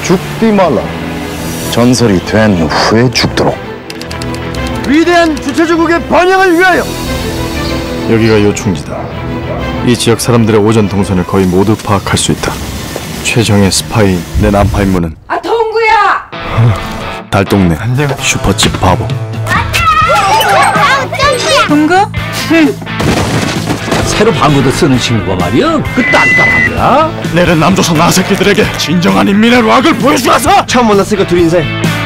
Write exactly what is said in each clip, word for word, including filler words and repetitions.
죽디 말라. 전설이 된 후에 죽도록. 위대한 주체주국의 번영을 위하여. 여기가 요충지다. 이 지역 사람들의 오전 동선을 거의 모두 파악할 수 있다. 최정의 스파이 내 남파 임무는 아, 동구야! 달동네 슈퍼집 바보. 동구? 응. 새로 방구도 쓰는 친구가 말이야. 그 딴딴하더라. 내는 남조선 나새끼들에게 진정한 인민의 락을 보여주어서. 처음 만났으니까 둘이 인사해.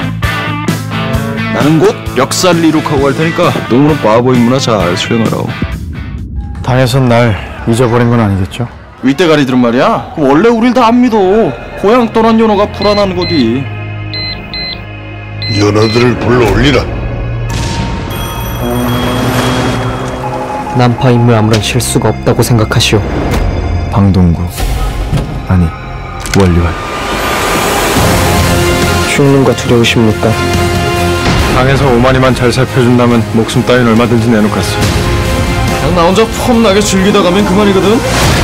나는 곧 역사를 이룩하고 갈 테니까 너무는 바보 임무나 잘 수행하라고. 당에선 날 잊어버린 건 아니겠죠? 윗대가리들은 말이야, 원래 우릴 다 안 믿어. 고향 떠난 연호가 불안한 거디. 연어들을 불러올리라. 난파 인물 아무런 실수가 없다고 생각하시오. 방동구, 아니 원리환. 죽는 거 두려우십니까? 당에서 오만이만 잘 살펴준다면 목숨 따윈 얼마든지 내놓겠어. 그냥 나 혼자 폼나게 즐기다 가면 그만이거든.